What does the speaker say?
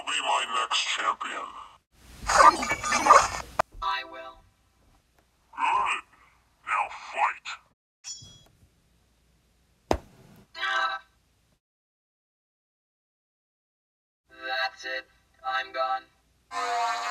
will be my next champion? I will. Good. Now fight. That's it. I'm gone.